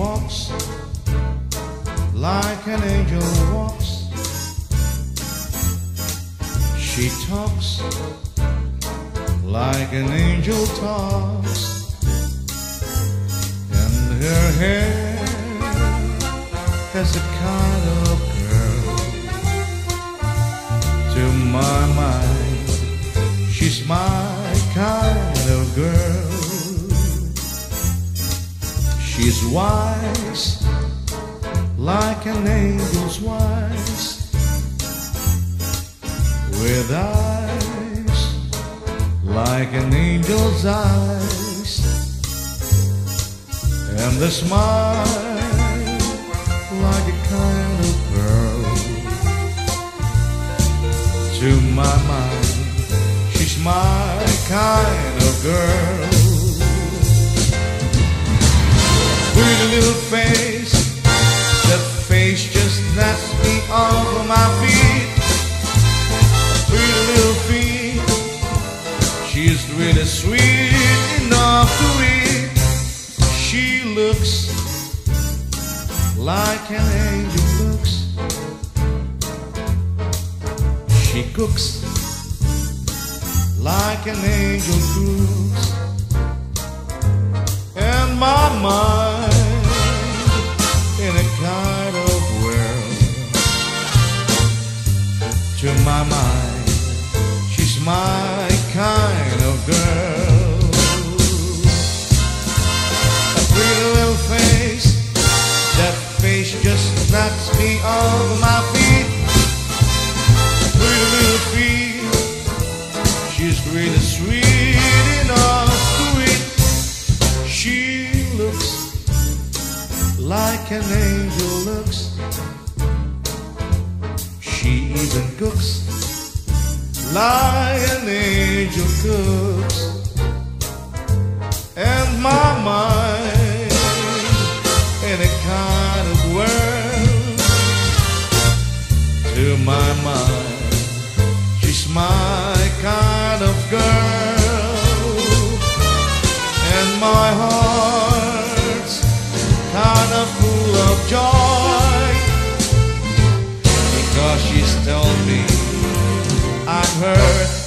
walks like an angel walks. She talks like an angel talks. And her hair has a kind of curl. To my mind, she's my kind of girl. She's wise, like an angel's wise, with eyes like an angel's eyes, and a smile like a kind of pearl. To my mind, she's my kind of girl. Pretty little face, that face just knocks me off of my feet. Pretty little feet, she's really sweet enough to eat. She looks like an angel looks. She cooks like an angel cooks. And my mind in a kind of world. To my mind, she's my kind of girl. A pretty little face, that face just knocks me off my feet. A pretty little feet, she's really sweet enough to eat. She looks like an angel looks. She even cooks like an angel cooks. And my mind in a kind of world. To my mind, she's my kind of girl. And my heart's kind of full of joy, because she's told me I'm hurt